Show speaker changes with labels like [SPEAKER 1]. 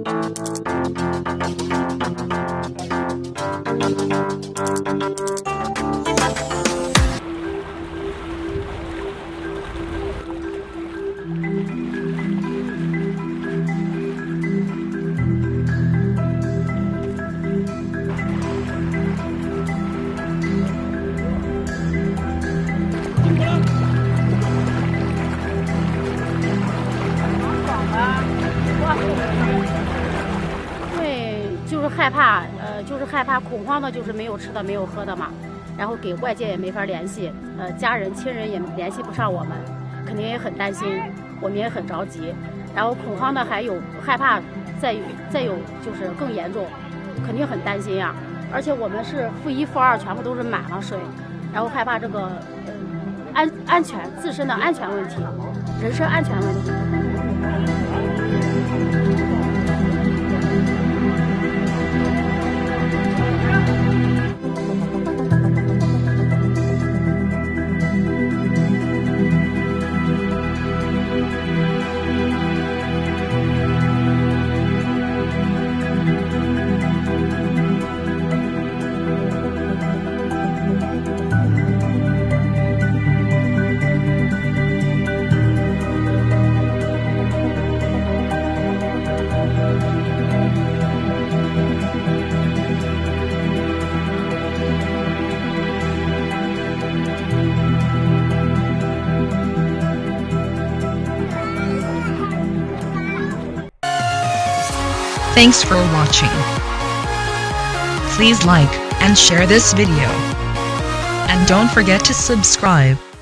[SPEAKER 1] 就是害怕，就是害怕恐慌的，就是没有吃的，没有喝的嘛，然后给外界也没法联系，家人亲人也联系不上我们，肯定也很担心，我们也很着急，然后恐慌的还有害怕再有就是更严重，肯定很担心呀，而且我们是负1、负2全部都是满了水，然后害怕这个安全自身的安全问题，人身安全问题。
[SPEAKER 2] Thanks for watching. Please like and share this video. And don't forget to subscribe.